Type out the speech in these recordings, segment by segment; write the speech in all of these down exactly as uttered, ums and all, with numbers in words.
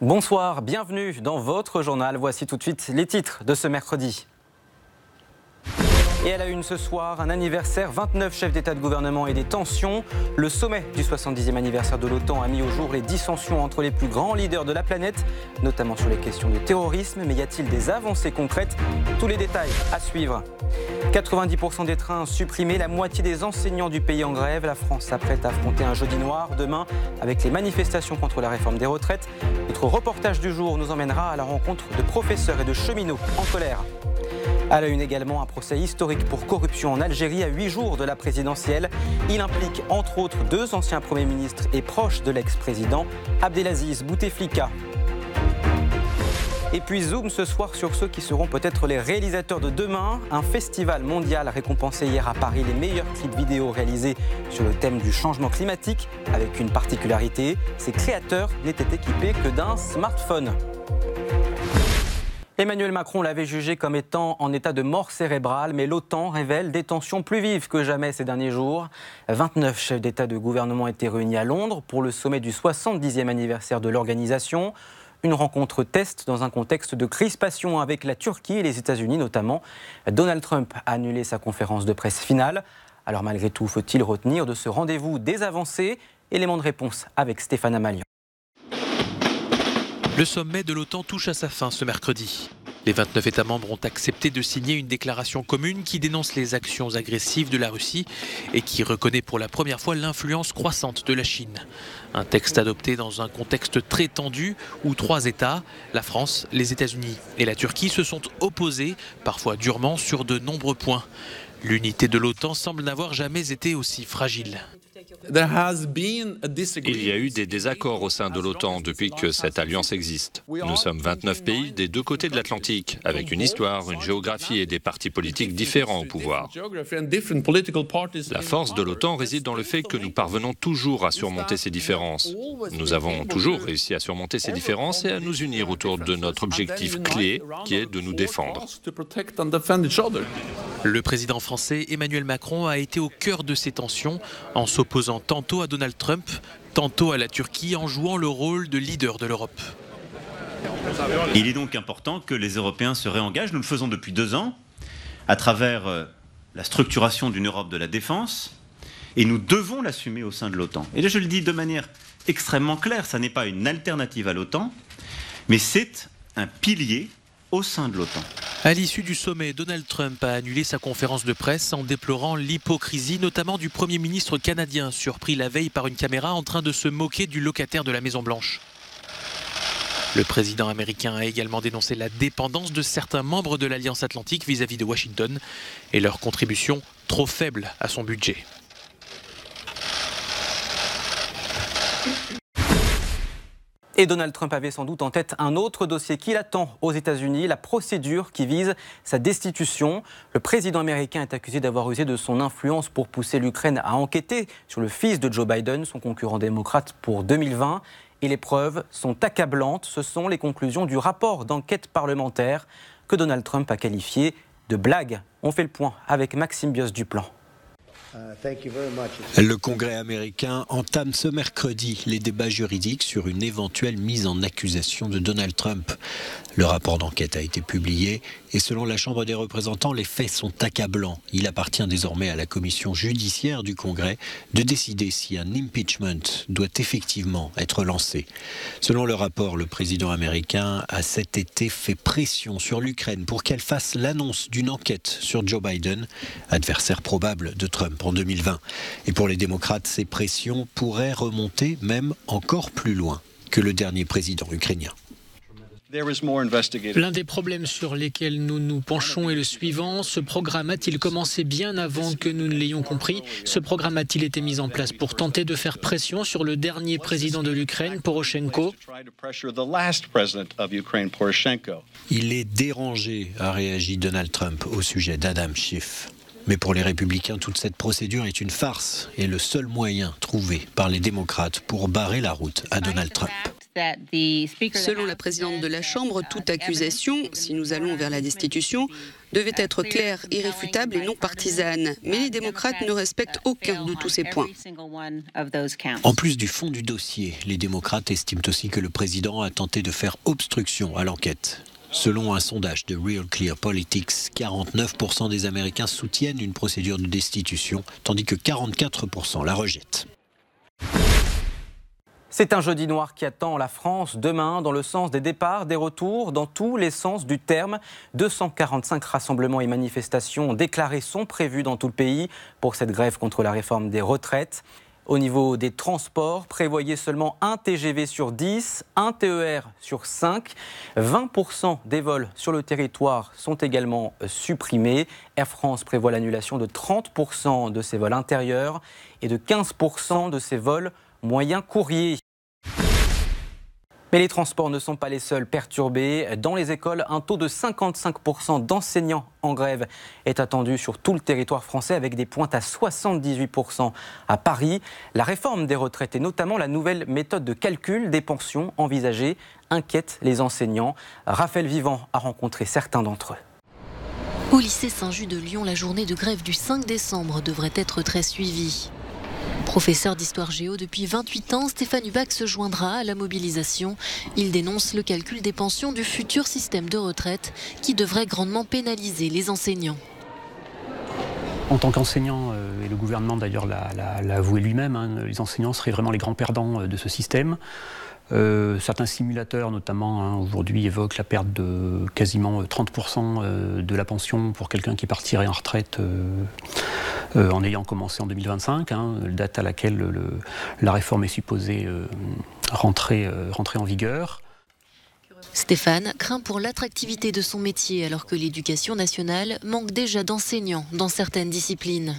Bonsoir, bienvenue dans votre journal. Voici tout de suite les titres de ce mercredi. Et à la une ce soir, un anniversaire, vingt-neuf chefs d'État de gouvernement et des tensions. Le sommet du soixante-dixième anniversaire de l'OTAN a mis au jour les dissensions entre les plus grands leaders de la planète, notamment sur les questions de terrorisme. Mais y a-t-il des avancées concrètes? Tous les détails à suivre. quatre-vingt-dix pour cent des trains supprimés, la moitié des enseignants du pays en grève. La France s'apprête à affronter un jeudi noir demain avec les manifestations contre la réforme des retraites. Notre reportage du jour nous emmènera à la rencontre de professeurs et de cheminots en colère. À la une également, un procès historique pour corruption en Algérie à huit jours de la présidentielle. Il implique entre autres deux anciens premiers ministres et proches de l'ex-président, Abdelaziz Bouteflika. Et puis zoom ce soir sur ceux qui seront peut-être les réalisateurs de demain. Un festival mondial récompensé hier à Paris les meilleurs clips vidéo réalisés sur le thème du changement climatique. Avec une particularité, ces créateurs n'étaient équipés que d'un smartphone. Emmanuel Macron l'avait jugé comme étant en état de mort cérébrale, mais l'OTAN révèle des tensions plus vives que jamais ces derniers jours. vingt-neuf chefs d'État de gouvernement étaient réunis à Londres pour le sommet du soixante-dixième anniversaire de l'organisation. Une rencontre test dans un contexte de crispation avec la Turquie et les États-Unis notamment. Donald Trump a annulé sa conférence de presse finale. Alors malgré tout, faut-il retenir de ce rendez-vous des avancées? Élément de réponse avec Stéphane Amalian. Le sommet de l'OTAN touche à sa fin ce mercredi. Les vingt-neuf États membres ont accepté de signer une déclaration commune qui dénonce les actions agressives de la Russie et qui reconnaît pour la première fois l'influence croissante de la Chine. Un texte adopté dans un contexte très tendu où trois États, la France, les États-Unis et la Turquie, se sont opposés, parfois durement, sur de nombreux points. L'unité de l'OTAN semble n'avoir jamais été aussi fragile. Il y a eu des désaccords au sein de l'OTAN depuis que cette alliance existe. Nous sommes vingt-neuf pays des deux côtés de l'Atlantique, avec une histoire, une géographie et des partis politiques différents au pouvoir. La force de l'OTAN réside dans le fait que nous parvenons toujours à surmonter ces différences. Nous avons toujours réussi à surmonter ces différences et à nous unir autour de notre objectif clé, qui est de nous défendre. Le président français Emmanuel Macron a été au cœur de ces tensions en s'opposant tantôt à Donald Trump, tantôt à la Turquie en jouant le rôle de leader de l'Europe. Il est donc important que les Européens se réengagent. Nous le faisons depuis deux ans à travers euh, la structuration d'une Europe de la défense et nous devons l'assumer au sein de l'OTAN. Et là, je le dis de manière extrêmement claire, ça n'est pas une alternative à l'OTAN, mais c'est un pilier au sein de l'OTAN. À l'issue du sommet, Donald Trump a annulé sa conférence de presse en déplorant l'hypocrisie, notamment du Premier ministre canadien, surpris la veille par une caméra en train de se moquer du locataire de la Maison-Blanche. Le président américain a également dénoncé la dépendance de certains membres de l'Alliance Atlantique vis-à-vis de Washington et leur contribution trop faible à son budget. Et Donald Trump avait sans doute en tête un autre dossier qui l'attend aux États-Unis, la procédure qui vise sa destitution. Le président américain est accusé d'avoir usé de son influence pour pousser l'Ukraine à enquêter sur le fils de Joe Biden, son concurrent démocrate pour deux mille vingt. Et les preuves sont accablantes. Ce sont les conclusions du rapport d'enquête parlementaire que Donald Trump a qualifié de blague. On fait le point avec Maxime Bios-Duplan. Le Congrès américain entame ce mercredi les débats juridiques sur une éventuelle mise en accusation de Donald Trump. Le rapport d'enquête a été publié et selon la Chambre des représentants, les faits sont accablants. Il appartient désormais à la commission judiciaire du Congrès de décider si un impeachment doit effectivement être lancé. Selon le rapport, le président américain a cet été fait pression sur l'Ukraine pour qu'elle fasse l'annonce d'une enquête sur Joe Biden, adversaire probable de Trump en deux mille vingt. Et pour les démocrates, ces pressions pourraient remonter même encore plus loin que le dernier président ukrainien. L'un des problèmes sur lesquels nous nous penchons est le suivant. Ce programme a-t-il commencé bien avant que nous ne l'ayons compris? Ce programme a-t-il été mis en place pour tenter de faire pression sur le dernier président de l'Ukraine, Poroshenko? Il est dérangé, a réagi Donald Trump au sujet d'Adam Schiff. Mais pour les Républicains, toute cette procédure est une farce et le seul moyen trouvé par les démocrates pour barrer la route à Donald Trump. Selon la présidente de la Chambre, toute accusation, si nous allons vers la destitution, devait être claire, irréfutable et non partisane. Mais les démocrates ne respectent aucun de tous ces points. En plus du fond du dossier, les démocrates estiment aussi que le président a tenté de faire obstruction à l'enquête. Selon un sondage de Real Clear Politics, quarante-neuf pour cent des Américains soutiennent une procédure de destitution, tandis que quarante-quatre pour cent la rejettent. C'est un jeudi noir qui attend la France demain dans le sens des départs, des retours, dans tous les sens du terme. deux cent quarante-cinq rassemblements et manifestations déclarés sont prévus dans tout le pays pour cette grève contre la réforme des retraites. Au niveau des transports, prévoyez seulement un T G V sur dix, un T E R sur cinq. vingt pour cent des vols sur le territoire sont également supprimés. Air France prévoit l'annulation de trente pour cent de ses vols intérieurs et de quinze pour cent de ses vols moyens courriers. Mais les transports ne sont pas les seuls perturbés. Dans les écoles, un taux de cinquante-cinq pour cent d'enseignants en grève est attendu sur tout le territoire français, avec des pointes à soixante-dix-huit pour cent à Paris. La réforme des retraites et notamment la nouvelle méthode de calcul des pensions envisagée inquiète les enseignants. Raphaël Vivant a rencontré certains d'entre eux. Au lycée Saint-Just de Lyon, la journée de grève du cinq décembre devrait être très suivie. Professeur d'histoire géo depuis vingt-huit ans, Stéphane Hubac se joindra à la mobilisation. Il dénonce le calcul des pensions du futur système de retraite qui devrait grandement pénaliser les enseignants. En tant qu'enseignant, euh, et le gouvernement d'ailleurs l'a, l'a, l'a avoué lui-même, hein, les enseignants seraient vraiment les grands perdants euh, de ce système. Euh, certains simulateurs notamment hein, aujourd'hui évoquent la perte de quasiment trente pour cent de la pension pour quelqu'un qui partirait en retraite euh, euh, en ayant commencé en deux mille vingt-cinq, hein, date à laquelle le, la réforme est supposée euh, rentrer, euh, rentrer en vigueur. Stéphane craint pour l'attractivité de son métier alors que l'éducation nationale manque déjà d'enseignants dans certaines disciplines.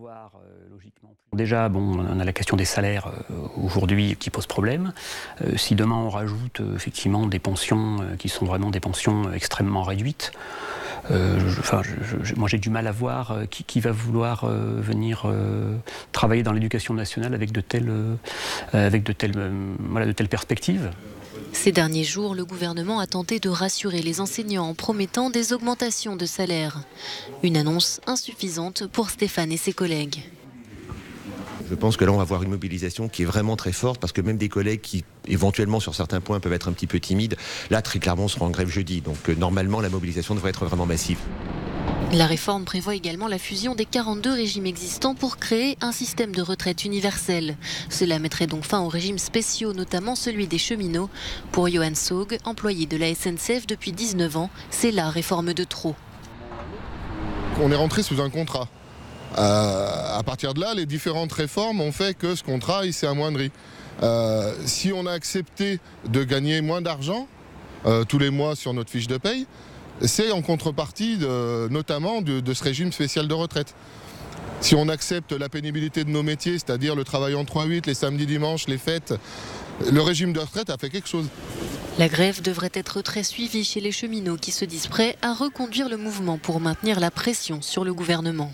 Déjà, bon, on a la question des salaires euh, aujourd'hui qui pose problème. Euh, si demain on rajoute euh, effectivement des pensions euh, qui sont vraiment des pensions extrêmement réduites, euh, je, enfin, je, je, moi j'ai du mal à voir euh, qui, qui va vouloir euh, venir euh, travailler dans l'éducation nationale avec de telles, euh, avec de telles, euh, voilà, de telles perspectives. Ces derniers jours, le gouvernement a tenté de rassurer les enseignants en promettant des augmentations de salaire. Une annonce insuffisante pour Stéphane et ses collègues. Je pense que là, on va avoir une mobilisation qui est vraiment très forte parce que même des collègues qui, éventuellement, sur certains points, peuvent être un petit peu timides, là, très clairement, seront en grève jeudi. Donc, euh, normalement, la mobilisation devrait être vraiment massive. La réforme prévoit également la fusion des quarante-deux régimes existants pour créer un système de retraite universel. Cela mettrait donc fin aux régimes spéciaux, notamment celui des cheminots. Pour Johan Saug, employé de la S N C F depuis dix-neuf ans, c'est la réforme de trop. On est rentré sous un contrat. Euh, à partir de là, les différentes réformes ont fait que ce contrat il s'est amoindri. Euh, si on a accepté de gagner moins d'argent euh, tous les mois sur notre fiche de paye, c'est en contrepartie de, notamment de, de ce régime spécial de retraite. Si on accepte la pénibilité de nos métiers, c'est-à-dire le travail en trois huit, les samedis, dimanches, les fêtes, le régime de retraite a fait quelque chose. La grève devrait être très suivie chez les cheminots qui se disent prêts à reconduire le mouvement pour maintenir la pression sur le gouvernement.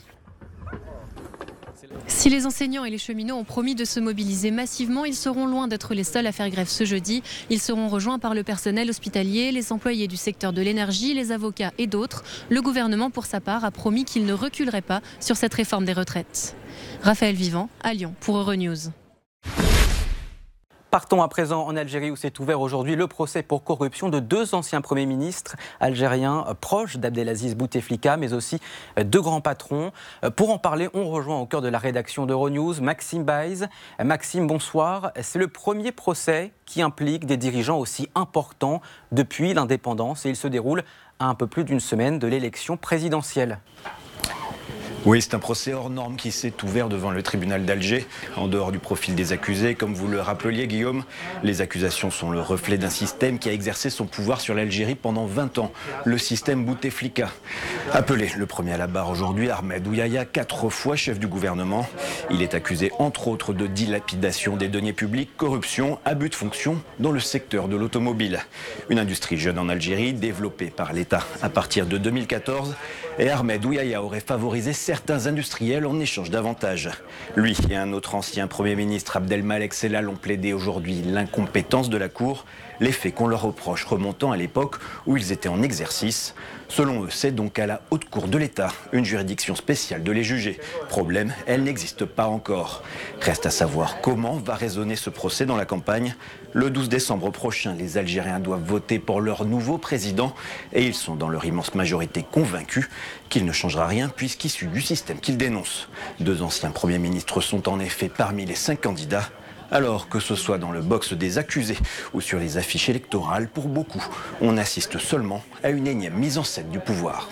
Si les enseignants et les cheminots ont promis de se mobiliser massivement, ils seront loin d'être les seuls à faire grève ce jeudi. Ils seront rejoints par le personnel hospitalier, les employés du secteur de l'énergie, les avocats et d'autres. Le gouvernement, pour sa part, a promis qu'il ne reculerait pas sur cette réforme des retraites. Raphaël Vivant, à Lyon, pour Euronews. Partons à présent en Algérie où s'est ouvert aujourd'hui le procès pour corruption de deux anciens premiers ministres algériens proches d'Abdelaziz Bouteflika, mais aussi deux grands patrons. Pour en parler, on rejoint au cœur de la rédaction d'Euronews Maxime Baïz. Maxime, bonsoir. C'est le premier procès qui implique des dirigeants aussi importants depuis l'indépendance et il se déroule à un peu plus d'une semaine de l'élection présidentielle. Oui, c'est un procès hors norme qui s'est ouvert devant le tribunal d'Alger, en dehors du profil des accusés. Comme vous le rappeliez, Guillaume, les accusations sont le reflet d'un système qui a exercé son pouvoir sur l'Algérie pendant vingt ans, le système Bouteflika. Appelé le premier à la barre aujourd'hui, Ahmed Ouyaya, quatre fois chef du gouvernement. Il est accusé entre autres de dilapidation des deniers publics, corruption, abus de fonction dans le secteur de l'automobile. Une industrie jeune en Algérie, développée par l'État à partir de deux mille quatorze. Et Ahmed Ouyaya aurait favorisé certains certains industriels en échange d'avantages. Lui et un autre ancien Premier ministre, Abdelmalek Sellal, ont plaidé aujourd'hui l'incompétence de la Cour, les faits qu'on leur reproche remontant à l'époque où ils étaient en exercice. Selon eux, c'est donc à la Haute Cour de l'État, une juridiction spéciale, de les juger. Problème, elle n'existe pas encore. Reste à savoir comment va résonner ce procès dans la campagne. Le douze décembre prochain, les Algériens doivent voter pour leur nouveau président et ils sont dans leur immense majorité convaincus qu'il ne changera rien puisqu'issu du système qu'ils dénoncent. Deux anciens premiers ministres sont en effet parmi les cinq candidats. Alors que ce soit dans le box des accusés ou sur les affiches électorales, pour beaucoup, on assiste seulement à une énième mise en scène du pouvoir.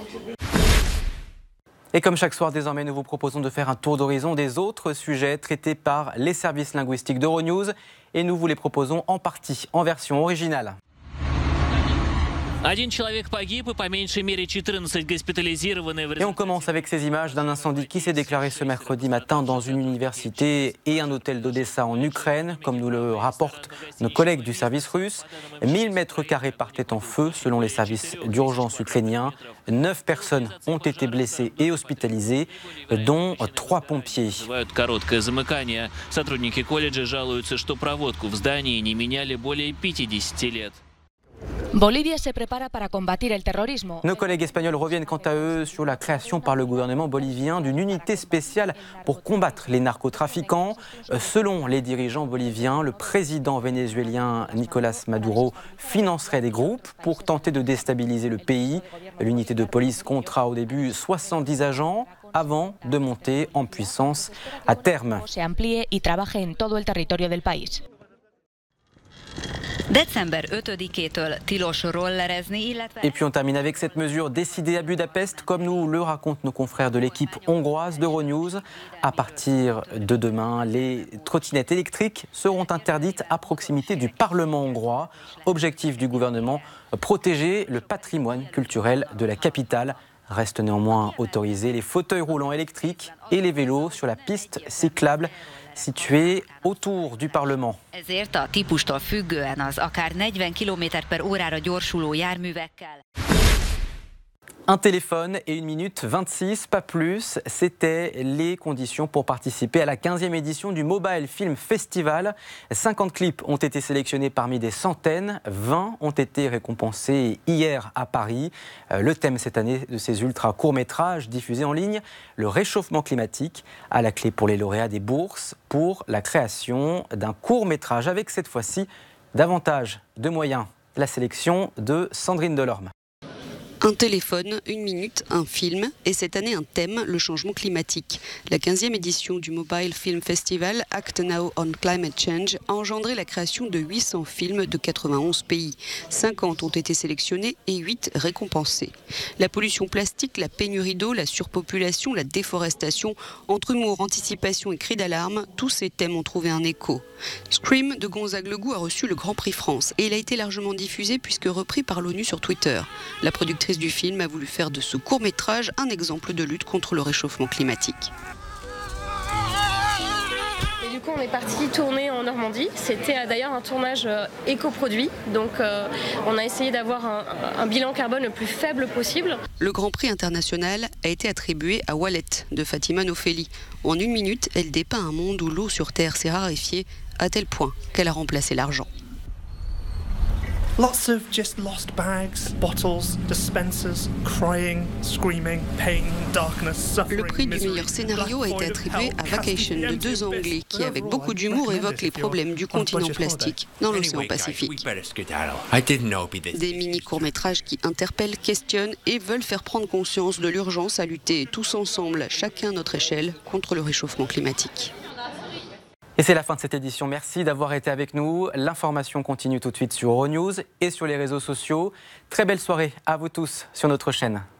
Et comme chaque soir, désormais, nous vous proposons de faire un tour d'horizon des autres sujets traités par les services linguistiques d'Euronews. Et nous vous les proposons en partie en version originale. Et on commence avec ces images d'un incendie qui s'est déclaré ce mercredi matin dans une université et un hôtel d'Odessa en Ukraine, comme nous le rapportent nos collègues du service russe. mille mètres carrés partaient en feu selon les services d'urgence ukrainiens. Neuf personnes ont été blessées et hospitalisées, dont trois pompiers. Nos collègues espagnols reviennent quant à eux sur la création par le gouvernement bolivien d'une unité spéciale pour combattre les narcotrafiquants. Selon les dirigeants boliviens, le président vénézuélien Nicolás Maduro financerait des groupes pour tenter de déstabiliser le pays. L'unité de police comptera au début soixante-dix agents avant de monter en puissance à terme. Et puis on termine avec cette mesure décidée à Budapest, comme nous le racontent nos confrères de l'équipe hongroise d'Euronews. À partir de demain, les trottinettes électriques seront interdites à proximité du Parlement hongrois. Objectif du gouvernement, protéger le patrimoine culturel de la capitale. Restent néanmoins autorisés les fauteuils roulants électriques et les vélos sur la piste cyclable située autour du Parlement. Un téléphone et une minute vingt-six, pas plus. C'était les conditions pour participer à la quinzième édition du Mobile Film Festival. cinquante clips ont été sélectionnés parmi des centaines. vingt ont été récompensés hier à Paris. Le thème cette année de ces ultra courts-métrages diffusés en ligne, le réchauffement climatique, à la clé pour les lauréats des bourses pour la création d'un court-métrage avec cette fois-ci davantage de moyens. La sélection de Sandrine Delorme. Un téléphone, une minute, un film, et cette année un thème, le changement climatique. La quinzième édition du Mobile Film Festival, Act Now on Climate Change, a engendré la création de huit cents films de quatre-vingt-onze pays. cinquante ont été sélectionnés et huit récompensés. La pollution plastique, la pénurie d'eau, la surpopulation, la déforestation, entre humour, anticipation et cris d'alarme, tous ces thèmes ont trouvé un écho. Scream de Gonzague Legout a reçu le Grand Prix France et il a été largement diffusé puisque repris par l'ONU sur Twitter. La productrice du film a voulu faire de ce court-métrage un exemple de lutte contre le réchauffement climatique. Et du coup, on est parti tourner en Normandie. C'était d'ailleurs un tournage éco-produit. Donc, euh, on a essayé d'avoir un, un bilan carbone le plus faible possible. Le Grand Prix international a été attribué à Wallet de Fatima Nofeli. En une minute, elle dépeint un monde où l'eau sur Terre s'est raréfiée à tel point qu'elle a remplacé l'argent. Lots of just lost bags, bottles, dispensers, crying, screaming, pain, darkness, suffering, Le prix du meilleur scénario a été attribué à Vacation de deux Anglais qui, avec beaucoup d'humour, évoquent les problèmes du continent plastique dans l'océan Pacifique. Des mini-courts-métrages qui interpellent, questionnent et veulent faire prendre conscience de l'urgence à lutter tous ensemble, chacun à notre échelle, contre le réchauffement climatique. Et c'est la fin de cette édition. Merci d'avoir été avec nous. L'information continue tout de suite sur Euronews et sur les réseaux sociaux. Très belle soirée à vous tous sur notre chaîne.